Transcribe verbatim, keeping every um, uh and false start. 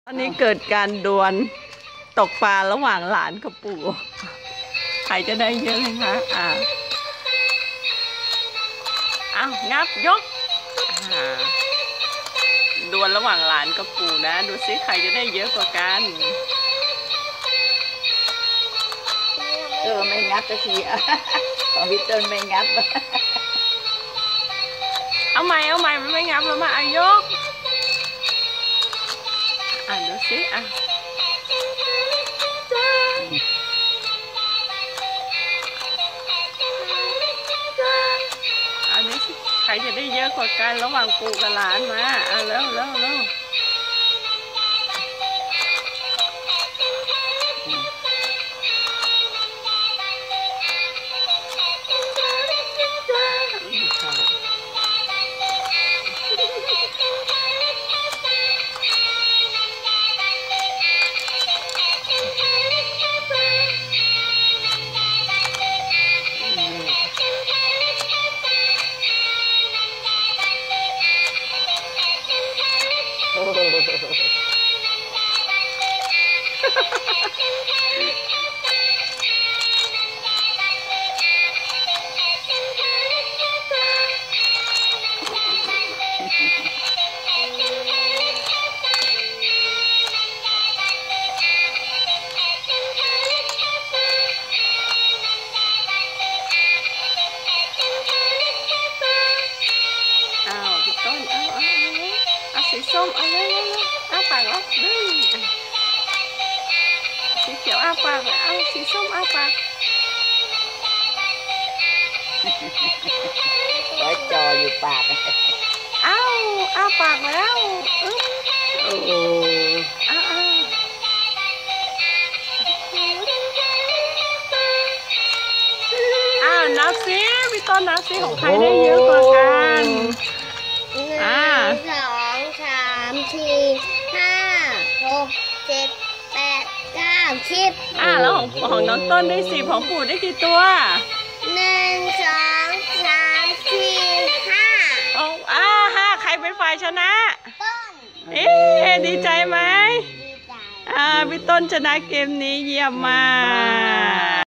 ตอนนี้เกิดการดวลตกปลาระหว่างหลานกับปู่ใครจะได้เยอะเลยคะอ่าอ้าวงับยกอ่าดวลระหว่างหลานกับปู่นะดูซิใครจะได้เยอะกว่ากันเออไม่งับสักทีของพี่ต้นไม่งับเอาใหม่เอาใหม่มันไม่งับแล้วมาอายกอ่ะดูสิอ่ะอันนี้ใครจะได้เยอะกว่ากันระหว่างปู่กับหลานมาอ่ะเร็วเร็วเร็วสีส้มเอาเลยอ้าปากแล้วดึงสีเขียวอ้าปากเอาสีส้มอ้าปากร้อยจออยู่ปากอ้าวอ้าปากแล้วโอ้อ้าวอ้าวนับซิพี่ต้นนับซิของใครได้เยอะกว่ากันอ่าสองสามสี่ห้าหกเจ็ดแปดเก้าสิบอ่าแล้วของของน้องต้นได้สิบของปู่ได้กี่ตัวหนึ่งสองสามสี่ห้าอ๋ออ่าห้าใครเป็นฝ่ายชนะต้นเอ๊ะดีใจไหมดีใจอ่าพี่ต้นชนะเกมนี้เยี่ยมมาก